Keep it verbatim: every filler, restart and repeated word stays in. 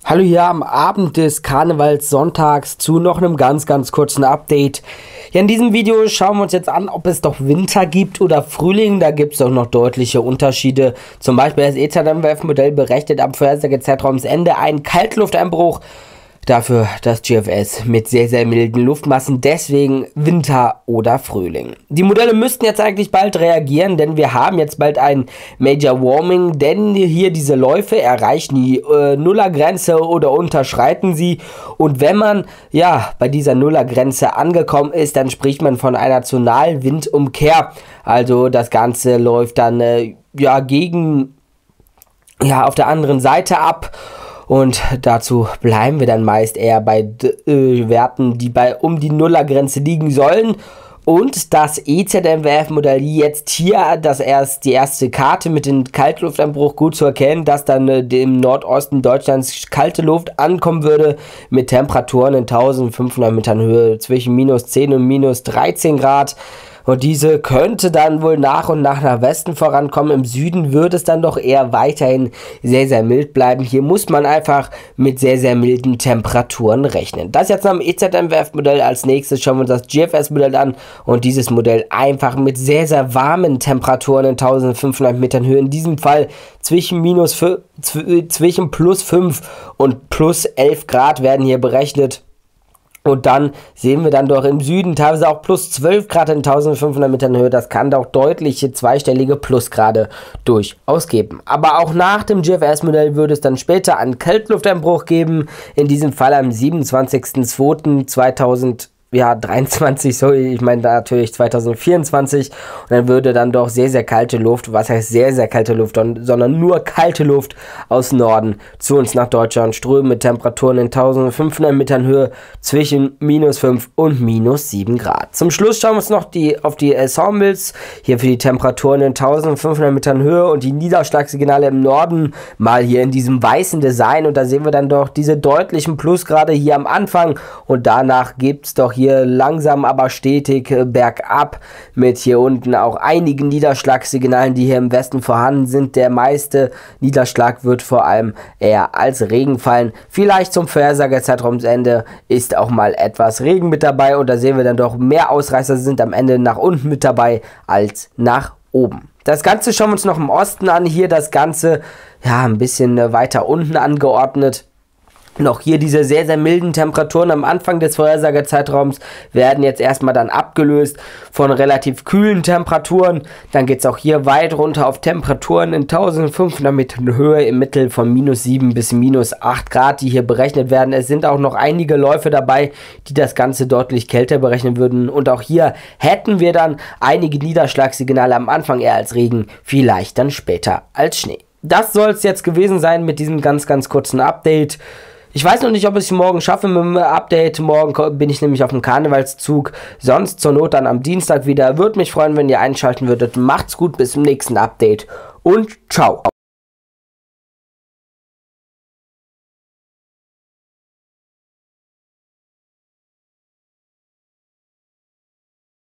Hallo hier am Abend des Karnevalssonntags zu noch einem ganz, ganz kurzen Update. Ja, in diesem Video schauen wir uns jetzt an, ob es doch Winter gibt oder Frühling. Da gibt es doch noch deutliche Unterschiede. Zum Beispiel das E Z M W F-Modell berechnet am Vorhersagezeitraumsende einen Kaltlufteinbruch. Dafür das G F S mit sehr, sehr milden Luftmassen, deswegen Winter oder Frühling. Die Modelle müssten jetzt eigentlich bald reagieren, denn wir haben jetzt bald ein Major Warming, denn hier diese Läufe erreichen die äh, Nullergrenze oder unterschreiten sie. Und wenn man ja bei dieser Nullergrenze angekommen ist, dann spricht man von einer Zonalwindumkehr. Also das Ganze läuft dann äh, ja gegen, ja auf der anderen Seite ab. Und dazu bleiben wir dann meist eher bei äh, Werten, die bei um die Nullergrenze liegen sollen. Und das E Z M W F-Modell jetzt hier, das erst die erste Karte mit dem Kaltlufteinbruch gut zu erkennen, dass dann äh, im Nordosten Deutschlands kalte Luft ankommen würde mit Temperaturen in eintausendfünfhundert Metern Höhe zwischen minus zehn und minus dreizehn Grad. Und diese könnte dann wohl nach und nach nach Westen vorankommen. Im Süden wird es dann doch eher weiterhin sehr, sehr mild bleiben. Hier muss man einfach mit sehr, sehr milden Temperaturen rechnen. Das jetzt noch im E Z M W F-Modell. Als nächstes schauen wir uns das G F S-Modell an. Und dieses Modell einfach mit sehr, sehr warmen Temperaturen in eintausendfünfhundert Metern Höhe. In diesem Fall zwischen, minus zwischen plus fünf und plus elf Grad werden hier berechnet. Und dann sehen wir dann doch im Süden teilweise auch plus zwölf Grad in eintausendfünfhundert Metern Höhe. Das kann doch deutliche zweistellige Plusgrade durchaus geben. Aber auch nach dem G F S-Modell würde es dann später einen Kaltlufteinbruch geben. In diesem Fall am siebenundzwanzigsten zweiten zweitausenddreiundzwanzig. Ja, dreiundzwanzig, sorry, ich meine natürlich zweitausendvierundzwanzig. Und dann würde dann doch sehr, sehr kalte Luft, was heißt sehr, sehr kalte Luft, sondern nur kalte Luft aus Norden zu uns nach Deutschland strömen mit Temperaturen in eintausendfünfhundert Metern Höhe zwischen minus fünf und minus sieben Grad. Zum Schluss schauen wir uns noch die, auf die Ensembles, hier für die Temperaturen in eintausendfünfhundert Metern Höhe und die Niederschlagssignale im Norden, mal hier in diesem weißen Design. Und da sehen wir dann doch diese deutlichen Plusgrade hier am Anfang und danach gibt es doch hier langsam aber stetig äh, bergab mit hier unten auch einigen Niederschlagssignalen, die hier im Westen vorhanden sind. Der meiste Niederschlag wird vor allem eher als Regen fallen. Vielleicht zum Vorhersagezeitraumsende ist auch mal etwas Regen mit dabei und da sehen wir dann doch mehr Ausreißer sind am Ende nach unten mit dabei als nach oben. Das Ganze schauen wir uns noch im Osten an. Hier das Ganze ja ein bisschen äh, weiter unten angeordnet. Noch hier diese sehr, sehr milden Temperaturen am Anfang des Vorhersagezeitraums werden jetzt erstmal dann abgelöst von relativ kühlen Temperaturen. Dann geht es auch hier weit runter auf Temperaturen in eintausendfünfhundert Metern Höhe im Mittel von minus sieben bis minus acht Grad, die hier berechnet werden. Es sind auch noch einige Läufe dabei, die das Ganze deutlich kälter berechnen würden. Und auch hier hätten wir dann einige Niederschlagssignale am Anfang eher als Regen, vielleicht dann später als Schnee. Das soll es jetzt gewesen sein mit diesem ganz, ganz kurzen Update. Ich weiß noch nicht, ob ich es morgen schaffe mit dem Update. Morgen bin ich nämlich auf dem Karnevalszug. Sonst zur Not dann am Dienstag wieder. Würde mich freuen, wenn ihr einschalten würdet. Macht's gut, bis zum nächsten Update und ciao.